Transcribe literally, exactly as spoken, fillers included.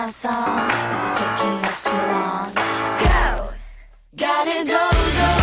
my song. This is taking us too long. Go! Gotta go, go.